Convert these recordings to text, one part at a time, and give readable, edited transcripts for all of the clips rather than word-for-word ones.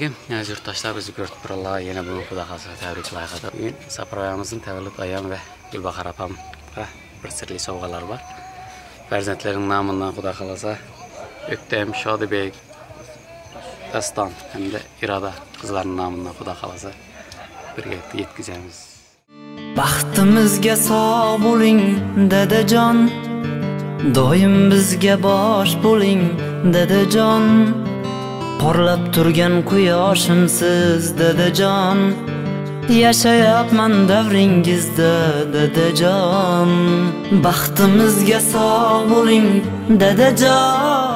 Assalamualaikum. Yurtdoshlar, bizni ko'rib turiblar. Yana bugun Xudo xolasa tabriklar qiladi. Bugun Saproyamizning tavallud ayyomi va Gulbahor opamga bir sirli sovg'alar bor. Farzandlarining nomidan Xudo xolasa O'ktam, Shodibek, Daston hamda Iroda qizlarining nomidan Xudo xolasa birga yetkazamiz. Baxtimizga sog' bo'ling, dadajon. Doim bizga bosh bo'ling, dadajon. Porlab turgan quyoshimsiz, dadajon. Yashayapman davringizda, dadajon. Baxtimizga sog' bo'ling, dadajon.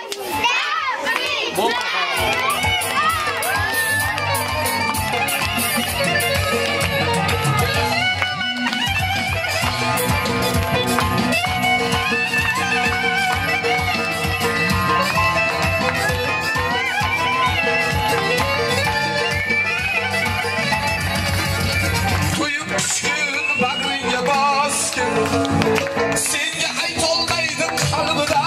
Senga aytolmaydim qalbida,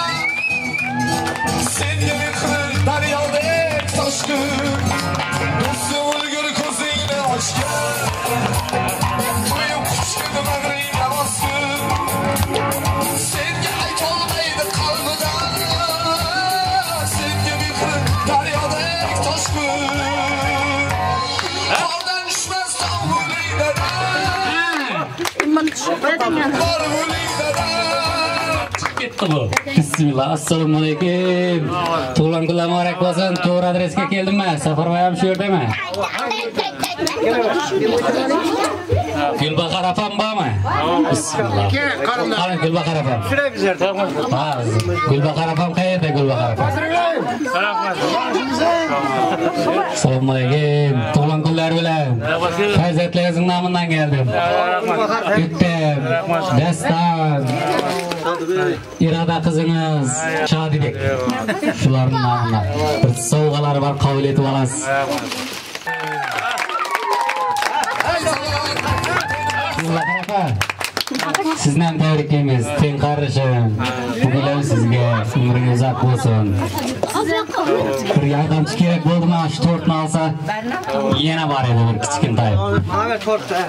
senga mehr daryodek toshqin, do'stim o'lgur ko'zingni ochgan, qo'yib quchgan bag'ringga bosib, senga aytolmaydim qalbida, senga mehr daryodek toshqin, qordan tushmas tog' bo'ling Bismillah, assalomu alaykum. Tug'ilgan kunlar muborak bo'lsin. To'g'ri adresga keldimmi? Safarboyam shu yerdami? Gulbahor opam bormi? Bismillah. Qani Gulbahor opam. Shunday bizlarda. Ha, Gulbahor opam qayerda Gulbahor opam? Assalomu alaykum. Tug'ilgan kunlar bilan farzandlaringizning nomidan keldim. O'ktam, Daston, Iroda qizingiz, Shodibek. Shularning nomidan bir sovg'alar bor, qabul etib olasiz. Sizni ham tabriklaymiz. Teng qarishim. Bugun sizga umringiz uzoq bo'lsin. Bir yordamchi kerak bo'ldimi? Shu tortni olsa, yana bor edi bir kichkintoy. Mana tortda.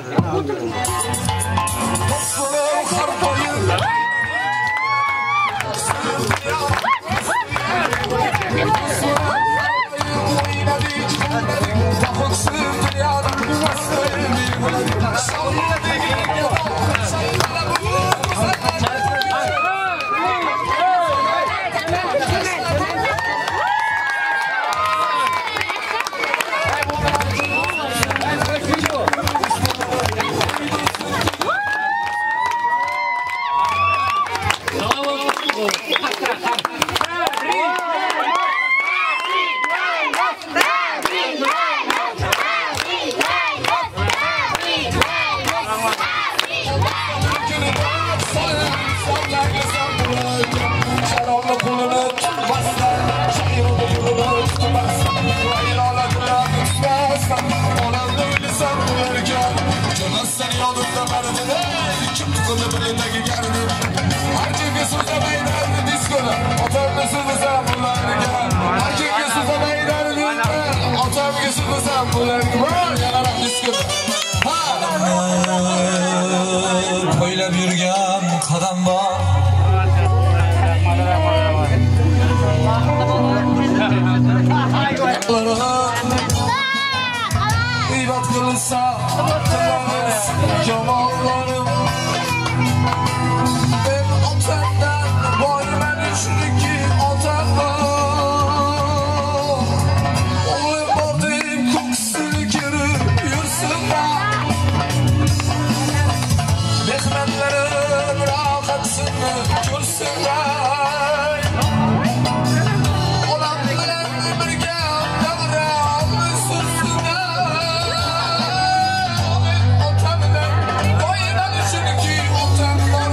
Qo'ylab yurgan qadam bor. Ibat qilsa, jamoalarim ben otamdan boyman chunki otamdan o'g'lim bor deb ko'ksini kirib yursinlar, mehnatlarim rohatini ko'rsinlar, onam bilan birga davramni sursinlar, otamdan boyman chunki otam bor.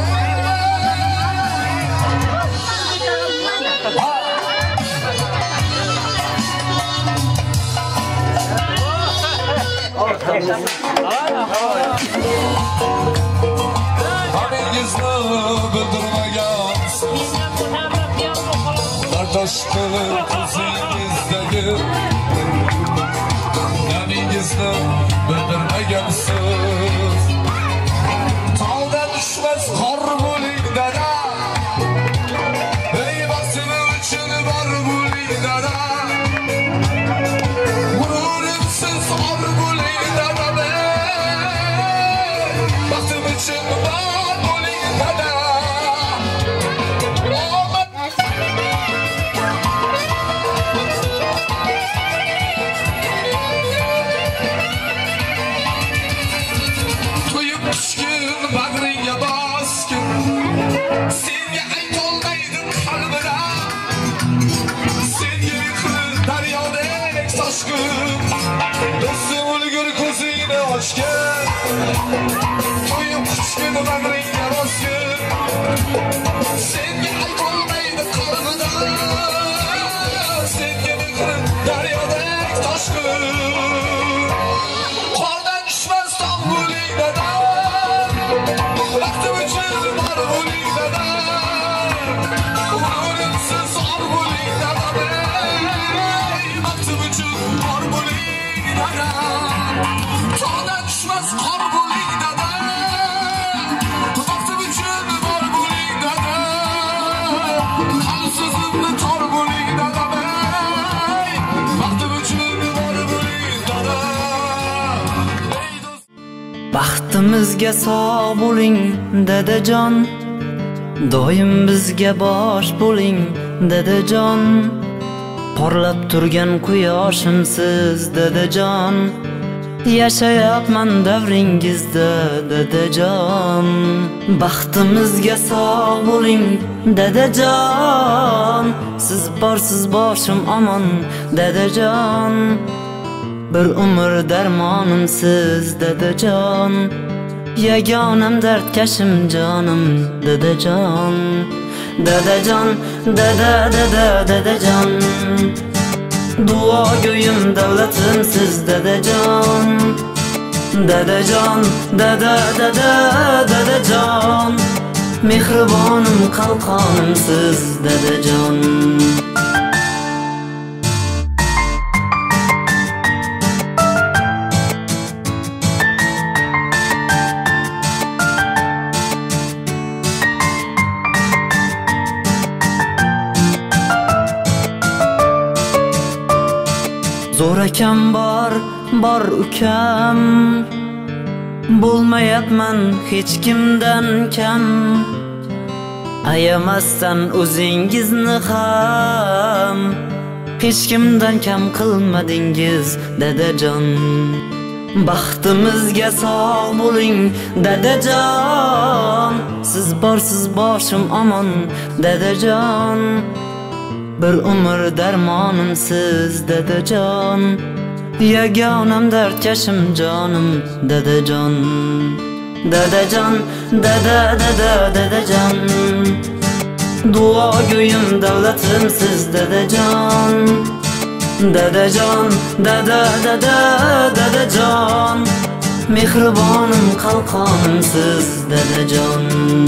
Haningizni bildirmagansiz, bardosh qilib ko'zingizdagi bizni bildirmagansiz. Tog'dan tushmas qor bo'ling dada, bevasini uchun bor bo'ling dada. G'ururimsiz or bo'ling dada, baxtim uchun bor bo'ling dada. To'yib tushgin bag'ringga bosgin, senga aytolmaydi qalbida. Senga qilib daryodek toshgin, do'stim o'lgur ko'zingni ochgin. To'yib tushgin bag'ringga bosgin, senga aytolmaydi qalbida. Senga qilib daryodek toshgin. Qordan tushmas tog' bo'ling dada, vaqtim uchun bor bo'ling dada. G'ururimsiz or bo'ling dada, vaqtim uchun bor bo'ling dada. Tog'dan tushmas qor bo'ling dada, vaqtim uchun bor bo'ling dada. Hali so'zimni tor bo'ling dada, vaqtim uchun bor bo'ling dada. Baxtimizga sog' bo'ling dadajon, doim bizga bosh bo'ling dadajon. Porlab turgan quyoshimsiz dadajon, yashayapman davringizda dadajon. Baxtimizga sog' bo'ling dadajon, siz borsiz boshim omon dadajon. Bir umr darmonimsiz dadajon, yagonam dardkashim jonim dadajon. Dadajon, dadajon, duogo'yim davlatimsiz dadajon. Dadajon, dadajon, mehribonim qalqonimsiz dadajon. Zo'r akam bor ukam, bo'lmayapman hech kimdan kam. Ayamasdan o'zingizni ham, hech kimdan kam qilmadingiz dadajon. Baxtimizga sog' bo'ling dadajon, siz borsiz boshim omon dadajon. Bir umr darmonimsiz dadajon, yagonam dardkashim jonim dadajon. Dadajon, dadajon, duogo'yim davlatimsiz dadajon. Dadajon, dadajon, mehribonim qalqonimsiz dadajon.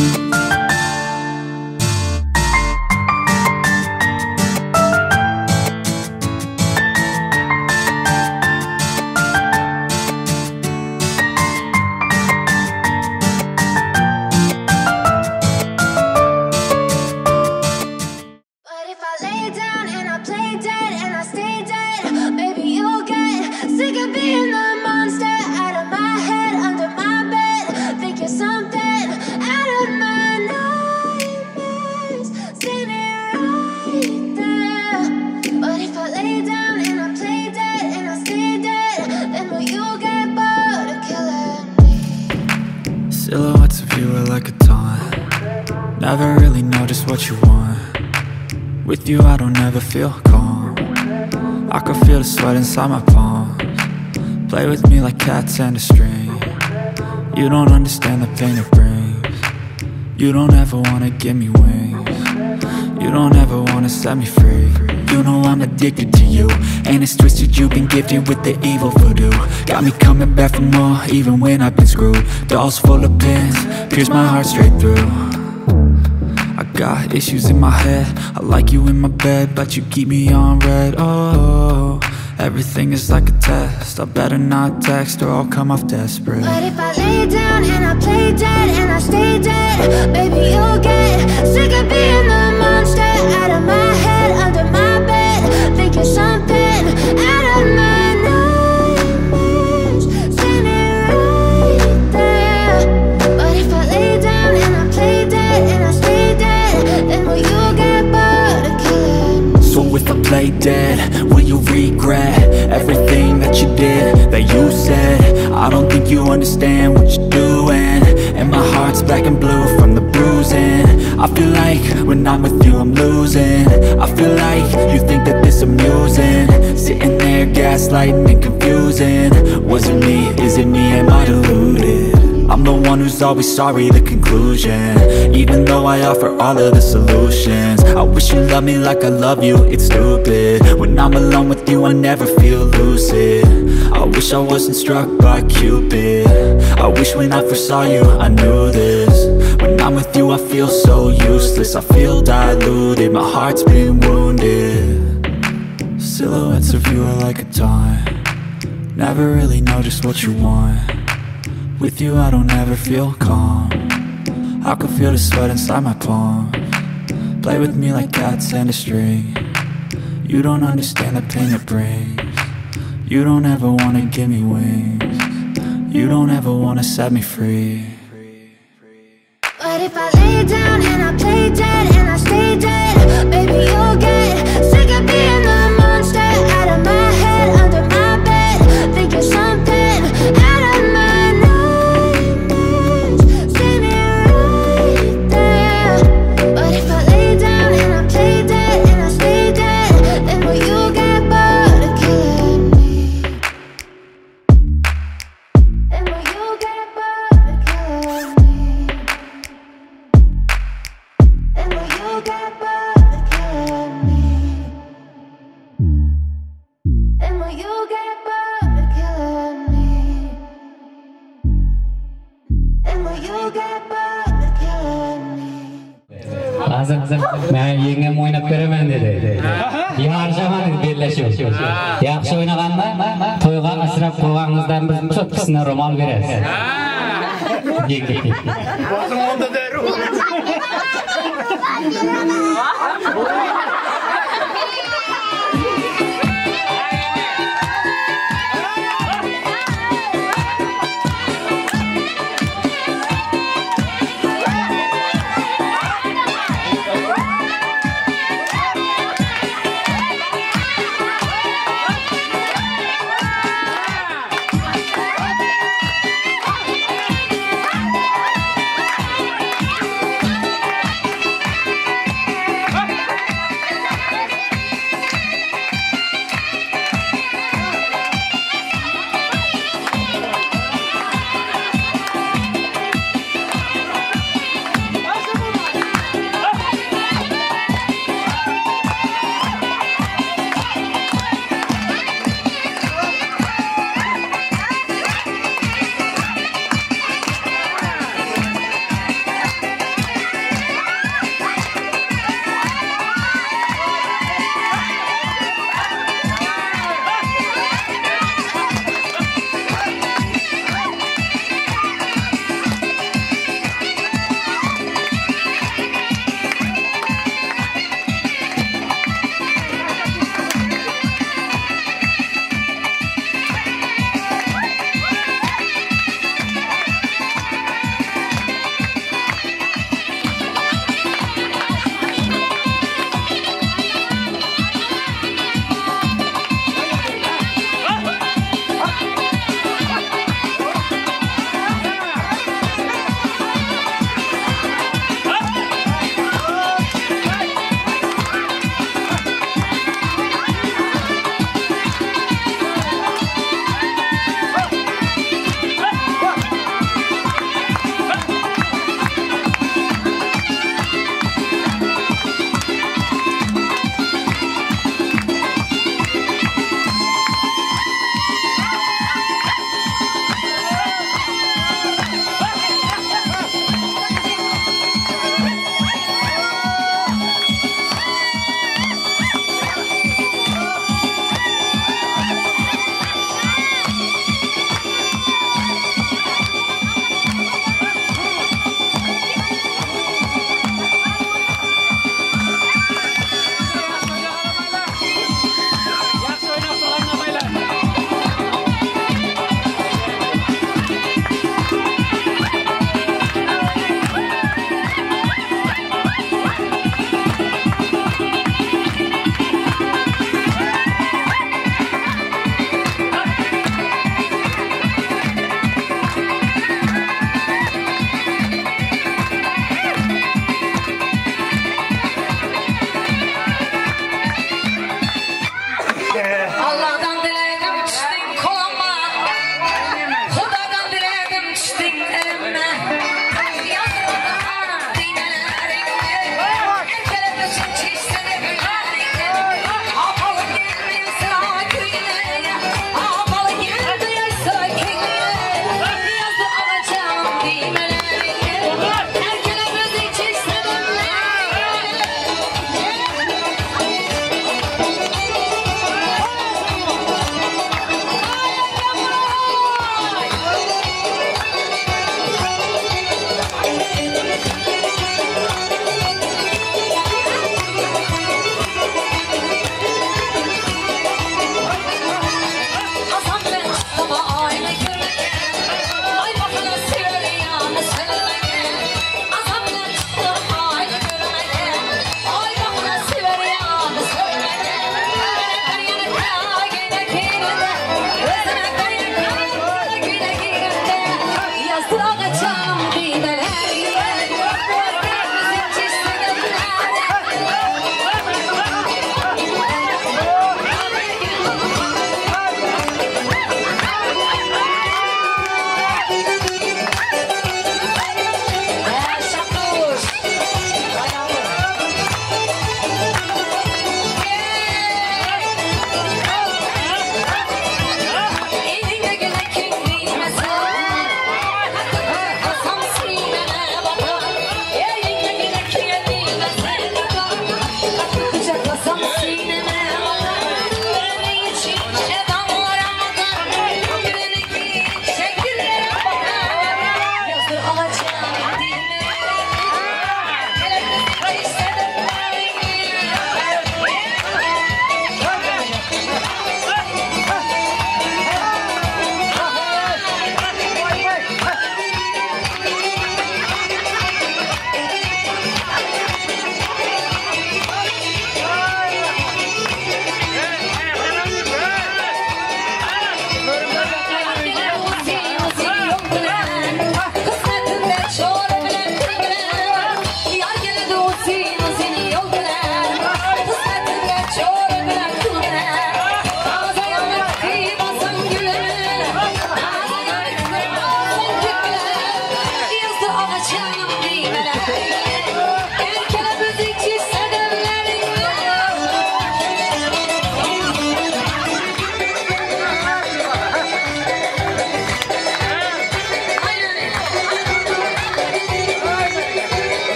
Silhouettes of you are like a taunt. Never really know just what you want. With you I don't ever feel calm. I can feel the sweat inside my palms. Play with me like cats and a string. You don't understand the pain it brings. You don't ever wanna give me wings. You don't ever wanna set me free. You know I'm addicted to you, and it's twisted, you've been gifted with the evil voodoo. Got me coming back for more, even when I've been screwed. Dolls full of pins, pierce my heart straight through. I got issues in my head, I like you in my bed, but you keep me on red. Oh, Everything is like a test. I better not text or I'll come off desperate. But if I lay down and I play dead and I stay dead, baby, you'll get sick of being the monster out of my head, under my bed, thinking something out of my nightmares, standing right there. But if I lay down and I play dead and I stay dead, then will you get bored of killing me? So if I play dead, will you regret everything that you did, that you said? I don't think you understand what you're doing, and my heart's black and blue from the bruising. I feel like when I'm with you I'm losing. I feel like you think that this amusing, sitting there gaslighting and confusing. Was it me? Is it me? Am I deluded? I'm the one who's always sorry, the conclusion, even though I offer all of the solutions. I wish you loved me like I love you, it's stupid. When I'm alone with you I never feel lucid. I wish I wasn't struck by Cupid. I wish when I first saw you I knew this. When I'm with you I feel so useless, I feel diluted, my heart's been wounded. Silhouettes of you are like a taunt, never really know just what you want. With you I don't ever feel calm, I can feel the sweat inside my palms. Play with me like cats and a string. You don't understand the pain it brings. You don't ever wanna give me wings. You don't ever wanna set me free. But if I lay down and I play dead and I stay dead, baby, you'll get sick of being the monster out of my head, under my bed, thinking something out of my nightmares, standing right there. But if I lay down and I play dead and I stay dead, then will you get bored of killing me? Then will you get bored of killing me? And will you get bored of killing me? And will you get bored of killing me? And will you get bored of killing me? Hazır ben yengem oynap beraman dedi. Yarışaman belleşiyor. Yaxşı oynaganda toyga asrap qo'yganingizdan bir cho'tqisini ro'mol berasiz. Yengem. Onda deru.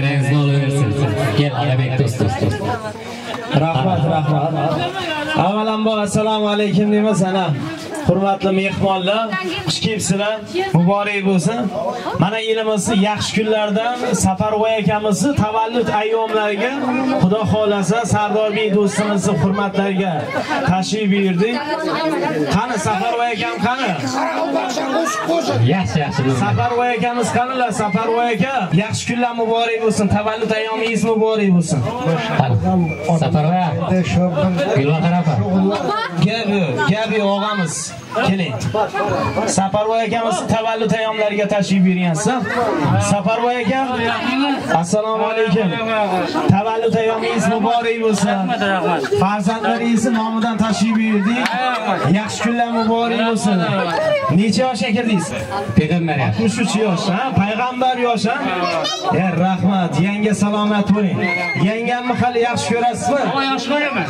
Nabirangizga olaversin. Gel, Arabek do'st. Rahmat. Avvalambor assalomu alaykum deymiz ana. Hurmatli mehmonlar, xush kelibsizlar. Muborak bo'lsin. Mana elimizni yaxshi kunlardan Safarboy akamizni tavallud ayyomlariga Xudo xolasa Sardorbek do'stimizning hurmatlariga tashrif buyurdik. Qani Safarboy akam qani? Yaxshi. Safarboy akamiz qanilar? Safarboy aka, yaxshi kunlar muborak bo'lsin. Tavallud ayyomingiz muborak bo'lsin. Safarboy Gulbahor opa. Gabi og'amiz. Keling. Safarboy akamiz tavallud ayyomlariga tashrif buyurgansiz. Safarboy aka, assalomu alaykum. Tavallud ayyomingiz muborak bo'lsin. Farzandlaringiz nomidan tashrif buyurdik. Yaxshi kunlar muborak bo'lsin. Necha yoshga kirdingiz? Payg'ambar yosh. 63 yosh, ha? Payg'ambar yosh, ha? Rahmat. Yanga salomat bo'ling. Yangamni hali yaxshi ko'rasizmi? Yaxshi ko'raman.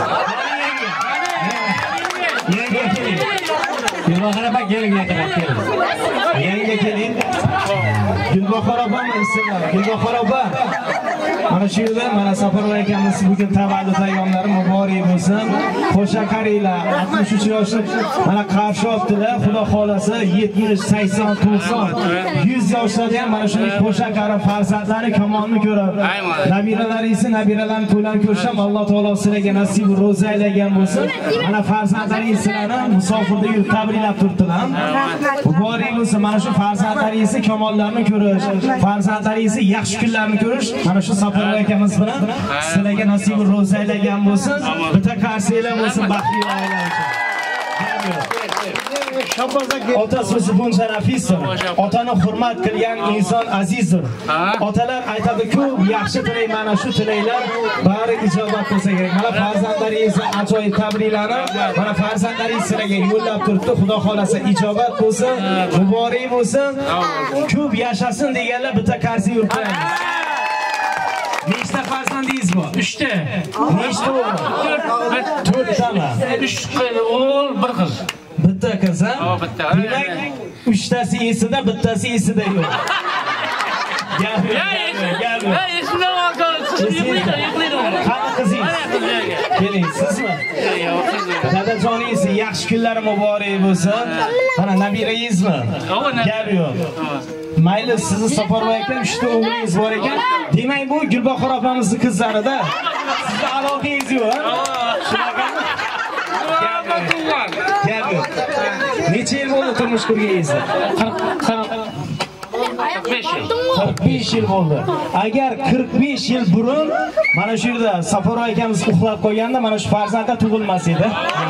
Yanga keling. Gulbahor opa keling. Yanga keling. Gulbahor opa ismlar. Gulbahor opa. Mana shu yerda mana Safarboy akamiz bugun tavallud ayyomlari muborak bo'lsin. Qo'sha qaranglar, 63 yoshlik mana qarshi olibdilar. Xudo xolasa 70, 80, 90, 100 yoshlarda ham mana shunday qo'sha qarab farzandlari kamonni ko'rib, nabiralaringizni to'lan ko'risham Alloh taolo sizlarga nasib ro'za aylagan bo'lsin. Mana farzandlaringizni musofirda yurib tabriklab turibdilar. Muborak bo'lsin. Mana shu farzandlaringizni kamollarini ko'rish, farzandlaringizni yaxshi kunlarini ko'rish mana shu Safarboy akamiz bilan sizlarga nasib ro'za aylagan bo'lsin. Bitta qarsanglar bo'lsin baxtli oilalar uchun. Otasi buncha nafisdir. Otani hurmat qilgan inson azizdir. Otalar aytadi-ku, yaxshi tilay, mana shu tilaylar bari ijobat bo'lsa kerak. Mana farzandlaringizni ajoyib tabriklari, mana farzandlaringiz sizlarga yo'llab turibdi. Xudo xolasa ijobat bo'lsin, muborak bo'lsin. Ko'p yashasin deganlar bitta qarzi yurtlar. Nechta farzandingiz bor? 3 ta. Nechta o'g'il? 4 tami? 3 o'g'il, 1 qiz. Bitta qiz, ha? Demak, 3 tasi esida, bittasi esida yo'q. Gap. Esimdan yiqlaydi. Qani qizingiz? Keling, sizmi? Dadajoningiz yaxshi kunlari muborak bo'lsin. Mana nabirangizmi? Gap yo'q. Mayli, sizni Safarboy aka 3 ta o'g'lingiz bor ekan. Demak, bu Gulbahor opamizning qizlarida sizning aloqangiz yo'q, ha? Shunaqami? Gap yo'q. Necha yil bo'ldi turmush qurganingiz? 45 yil bo'ldi. Agar 45 yil burun mana shu yerda Safarboy akamiz uxlab qo'yganda mana shu farzandlar tug'ilmas edi.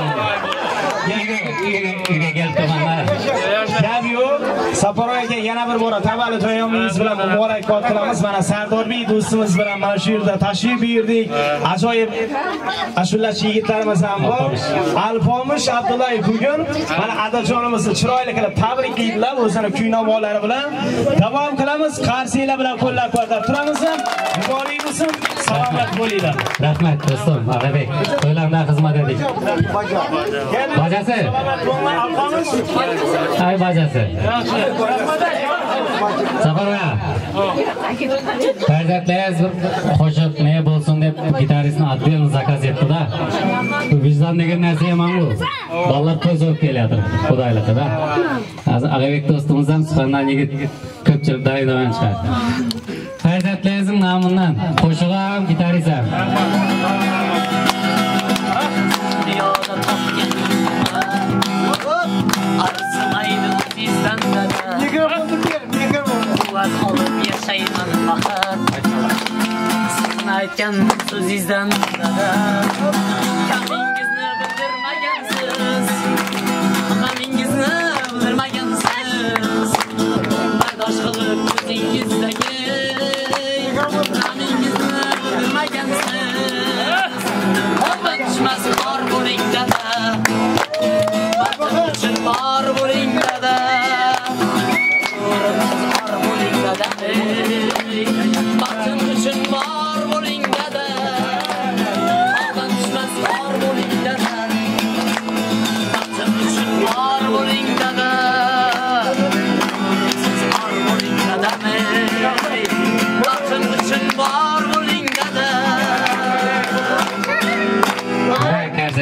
Uyga kelib turmanlar. Gap yo'q. Safarboy aka yana bir bora tavallud ayyomingiz bilan muborakbod qilamiz. Mana Sardorbek do'stimiz bilan mana shu yerda tashrif buyurdik. Ajoyib ashulachi yigitlarimiz ham bor. Alpomish Abdullayev bugun mana adajonimizni chiroyli qilib tabriklaydilar o'zlari kuy-navolar bilan. Davom qilamiz. Qarsiylar bilan qo'llab-quvvatlab turamiz. Muborak bo'lsin. Salomat bo'linglar. Rahmat do'stim, Arabek. To'ylardan xizmat edik. Bajasi. Ay bajasi. Safarboy. Farzandlaringiz bir qo'shiq ne bo'lsin deb gitaristni отдельно zakaz etdi-da. Bu vijdon degan narsa ham bu. Bolalar ko'z o'p kelyapti. Xudoylikda. Hozir Arabek do'stimiz ham suxandan yigit ko'pchilik daydovan chiqadi. Farzandlaringizning nomidan qo'shig'i ham gitarist ham. Aytgan so'zingizdan kamingizni bildirmagansiz, g'amingizni bildirmagansiz, bardosh qilib ko'zingizdagi g'amingizni bildirmagansiz. Obat tushmas bor bo'ling dada, vatan uchun bor bo'ling dada, bor bo'ling dada, vatan uchun bor bo'ling dada, obat tushmas bor bo'ling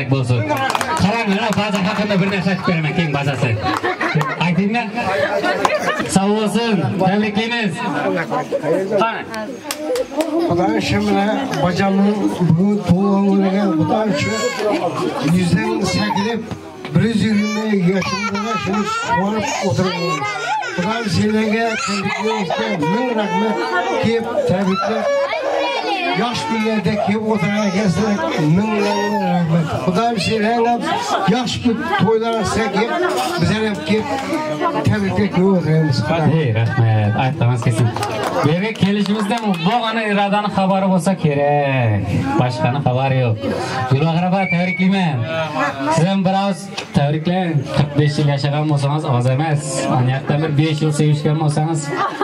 gelecek bolsun. Qarang, mana baza haqida bir narsa aytib beraman, keng bazasi. Aytingmi? Sağ olsun. Tabriklaymiz. Qani. Xudoy shimla bacamning bugun tug'ilganiga Xudoy shu yuzdan sakrab 120 yoshimda shuni quvonib o'tiribman. Xudoy sizlarga tabriklayishga ming rahmat. Kelib tabriklar. Yosh kunlarda kelib o'tirgan ekansizlar, ming rahmat. Xudoy sizlarga yosh to'ylarga kelib bizlar ham kelib tabriklab o'tiramiz. Rahmat. Aytamiz kesin. Bu yerga kelishimizdan bo'lg'ana irodani xabari bo'lsa kerak. Boshqani xabari yo'q. Gulbahor opa, tabriklayman. Siz ham biroz tabriklang. 45 yil yashagan bo'lsangiz oz emas. Aniyatdan bir 5 yil sevishgan bo'lsangiz.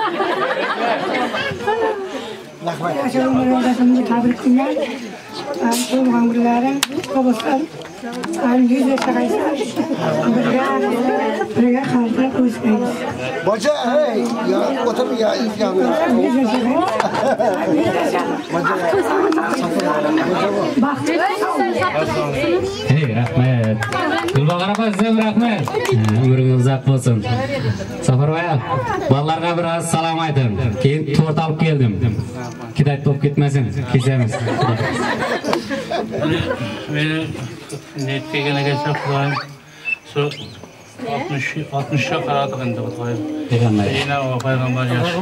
Aşağıdan tabrikler. Tug'ilgan kunlaring bo'lsin. Yüz yaşaysan. Birga qalbga qo'ysangiz. Baca, hey, ya otur ya ifyanlar. Hey, rahmat. Gulbahor opa, sizga rahmat. Umringiz uzoq bo'lsin. Safarboy, bolalarga biroz salom ayting. Keyin to'rt olib keldim. Kidayt bo'lib ketmasin. Kesamiz. Meni netga kelsa Xudoyim shu 60 ga qaradik endi Xudoyim. Yana payg'ambar yosh.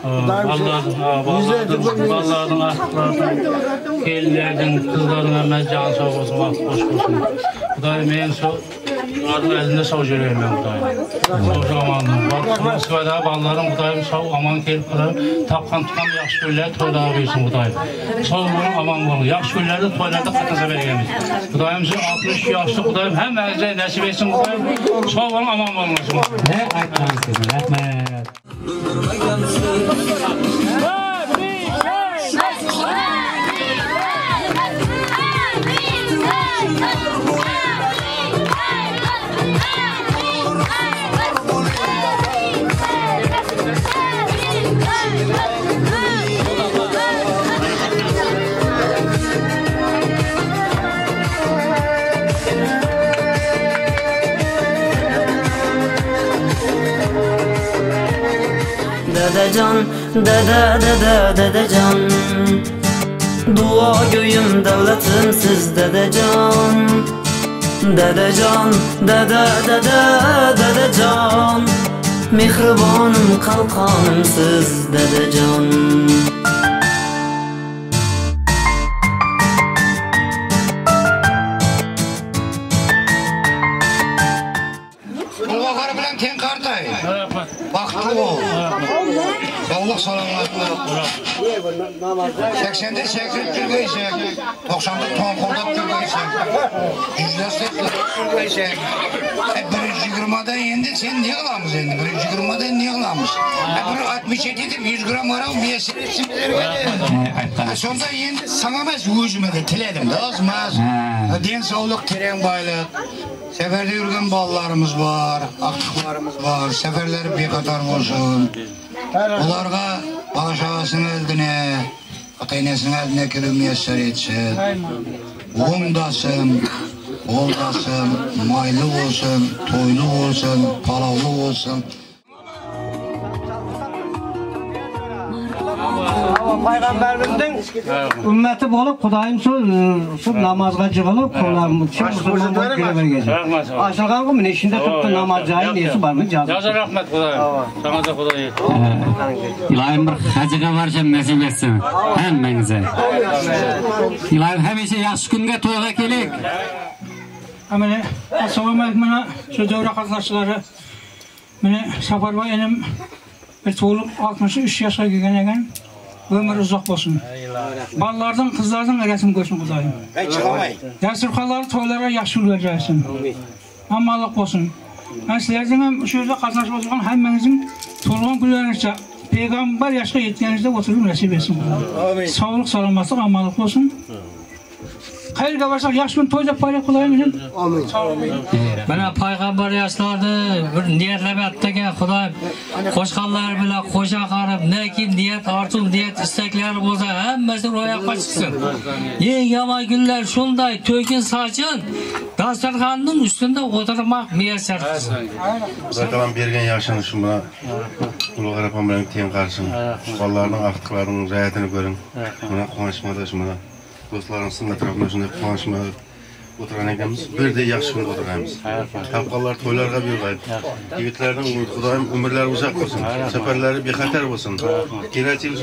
Ballarning axloqlari, kelinlarning, qizlarning hamma jon sog' bo'lsin, vaqt xo'sh bo'lsin. Xudoyim men shu Adım elinde sağ göreyim ben Xudoyim. Sağ amanım. Moskvada ballarım Xudoyim sağ aman kelip qilib, tapqan tutqan yaxshi kunlar to'yda bersin Xudoyim. Sağ bo'lin, aman bo'lin. Yaxshi kunlarda to'ylarda qatnasha beramiz. Xudoyim shu 60 yoshli Xudoyim hammangizga nasib etsin Xudoyim. Sağ bo'lin, aman bo'lin. Ne aytamiz siz? Rahmat. Dedecan, dedecan Dua göğüm devletim siz dedecan Dedecan, dedecan Mihribanım kalkanım siz dedecan Gulbahor bilan teng qartay. Vaqtli ol. Sog'lik salomatlik. 80'de 80 yurgaysan, 90'da to'nqo'lab yurgaysan. 100'da 80 yurgaysan. 120'da endi sen ne qilamiz endi? 120'da ne qilamiz? 167 deb 100 gram aram besiribsizlarga. Sonda endi sana emas o'zimga de tiledim da ozmaz. Den sog'lik tereng boylik. Seferde yürüyen ballarımız var, aktıklarımız var, seferleri bir kadar olsun. Onlarga bağışağısın eldine, ataynesinin eldine kürümyeser etsin. Oğundasın, oldasın, maylı olsun, toylu olsun, palavlı olsun. Peygamberimizin ümmeti bolup Xudoyim şu namazga jig'ilib qo'llarimni musulmonlar kelavergan. Açılgan ku mine shunda turibdi namoz joyi nesi bormi? Jazo rahmat Xudoyim. Sana da Xudoyim. İlohim bir hajiga borishim nasib etsin hammangizga. İlohim hamisha yaxshi kunga to'yga keling. Amene assalomu alaykum mana shu davra qatnashchilari. Meni Safarboy enim bir to'lib 63 yoshga kelgan ekan. Ömür uzak olsun. Ballardan, kızlardan resim koysun Xudoyim. Dasturxonlar to'ylarga yaxshi o'tkazsin. Amanlik olsun. Ben sizlerden hem şu yerde kazançlı olsun hemmenizin to'lg'an kunlaringizcha Peygamber yaşga yetganingizda o'tirib nasib etsin. Sağlık, salomatlik, amanlik olsun. qayerga borsak yaxshi kun to'y deb bayram qilaymiz. Amin. Mana payg'ambar yoshlarni bir niyatlab atdiga Xudo qo'shqanlar bilan qo'sha qarib, lekin niyat orzu, niyat istaklar bo'lsa, hammasi ro'yobga chiqsin. Eng yomon kunlar shunday to'kin sochsin, dasturxonning ustida o'tirmoq muyassar qilsin. Xudo bergan yaxshini shu bilan Ulug'ar opam bilan teng qarsin. Bolalarning aqtiqlarining riayatini ko'ring. Mana quvonchmada shunda do'stlarim sizning atrofida shunday quvonchma o'tirgan ekanmiz. Birda yaxshi kun o'tiramiz. Xalqlar to'ylarga buyurg'aydi. Yigitlarning Xudoyim umrlari uzoq bo'lsin. Safarlari bexatar bo'lsin. Kelajak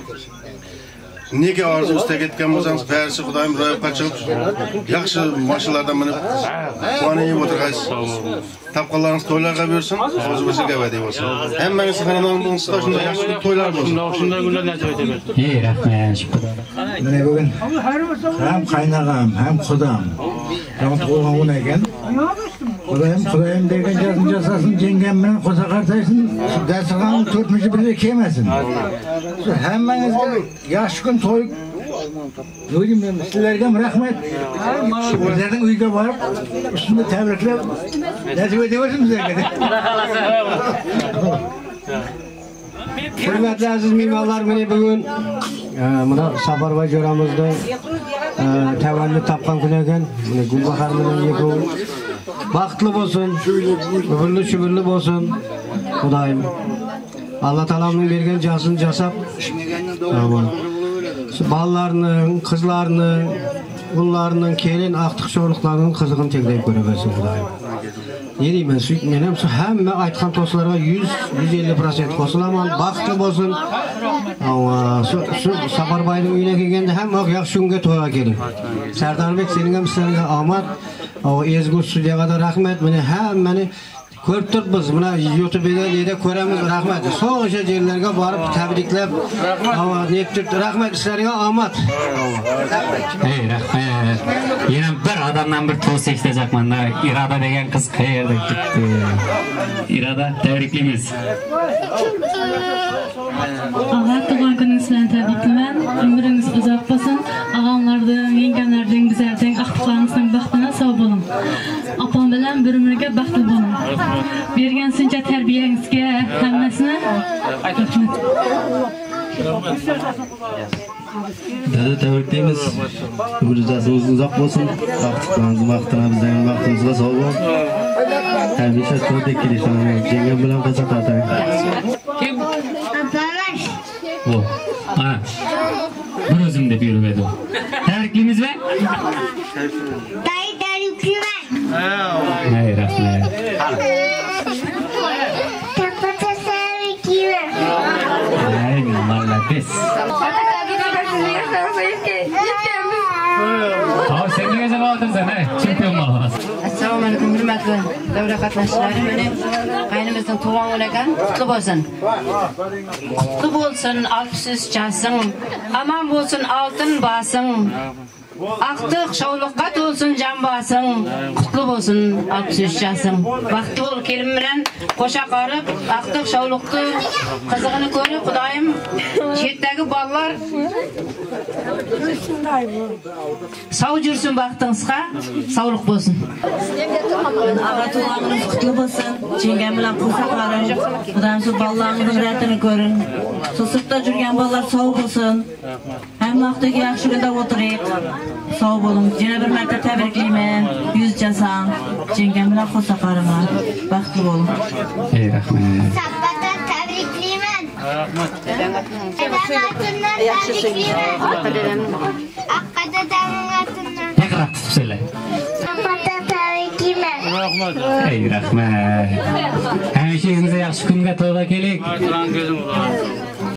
nega orzu istak etgan bo'lsangiz, barcha Xudoyim ro'yobga chiqib, yaxshi mashinalardan minib quvonib o'tirg'aysiz. Tapqanlarınız toylarga buyursin, o'zi o'ziga va'da bo'lsin. Hammangiz xonadoningizda shunday yaxshi to'ylar bo'lsin. Shunday kunlar nasib etsin. Rahmat. Mana bugun ham qaynag'am, ham xudam. Yon tug'ilgan kun ekan. Xudoyim degan jazini jasasin, jengam bilan qo'sa qartaysin, dasturxon 4-chi birga kelmasin. Hammangizga yaxshi kun to'y Yo'g'im men sizlarga rahmat. Sizlarning uyga borib, ustini tabriklab, nasib etaversin bizlarga. Hurmatli aziz mehmonlar, mana bugun mana Safarboy jo'ramizda tavallud topgan kun ekan. Mana Gulbahor bilan yekov baxtli bo'lsin, shubirli bo'lsin. Xudoyim Allah taoloning bergan jasini jasab, ballarning, qizlarning, bunlarning kelin aqtiq sho'rliqlarning qizig'ini teklab ko'raversin Xudoyim. Deyman, men ham hamma aytgan do'stlarga 100-150% qo'shilaman. Baxtli bo'lsin. Shu Safarboyning uyiga kelganda hamma yaxshi kunga to'g'ri keling. Sardarbek sening ham sizlarga omad. Ezgu studiyaga da rahmat. Meni hammani ko'rib turibmiz. Mana YouTube'da ko'ramiz. Rahmat. So'ng'isha yerlarga borib tabriklab, rahmat sizlarga omad. Rahmat. Yana bir odamdan bir to'st eshitacakman-da. Iroda degan qiz qayerda ketdi? Iroda, tabriklaymiz. Allah tug'ilgan kuningiz bilan tabriklayman. Umringiz uzoq bo'lsin. Og'amlardan, yengamlardan, bizlardan aqtiqlaringizning baxtini sog' bo'ling. Opam bilan bir umrga baxtli bo'ling. Bergan shuncha tarbiyangizga hammasini Dada tabriklaymiz. Umringiz uzoq bo'lsin. Vaqtini bizning vaqtimizga sog' bo'ling. Hamisha to'ydek kelishamiz. Jengam bilan qo'sha qartang. Kim? Abdulash. Ha. Bir o'zim deb yurib edi. Tabriklaymiz-mi? Tabriklayman. Hay rahmat. Hay malades. Sen nega javob o'tirsan, chempion bo'lasan. Assalomu alaykum, hurmatli davra qatnashchilari. Meni qaynimizning tug'ilgan kuni ekan, qutlu bo'lsin. Qutlu bo'lsin, alpsiz chasing, aman bo'lsin oltin basing. Aqtiq shovliqqa to'lsin jambasing, qutlu bo'lsin alpsizchasing. Vaqti bo'l kelin bilan qo'sha qarib, aqtiq shovliqni qizig'ini ko'rib, Xudoyim chetdagi bolalar sog' yursin, vaqtingizga sog'lik bo'lsin. Avra tug'ilganingiz qutlu bo'lsin. Jengam bilan qo'sha qarib, Xudoyim shu bolalarning riayatini ko'ring. Sosiqda yurgan bolalar sog' bo'lsin. Hamma vaqtiga yaxshi kunda o'tirib, sog' bo'ling. Yana bir marta tabriklayman. 100 jasam. Jengam bilan qo'sha qaraman. Baxtli bo'ling. Rahmat. Sabbata tabriklayman. Rahmat. Aqada davlatimdan. Tekrar tutibsizlar. Sabbata tabriklayman. Rahmat. Rahmat. Hamisha yaxshi kunga to'g'ri keling. Rahmat.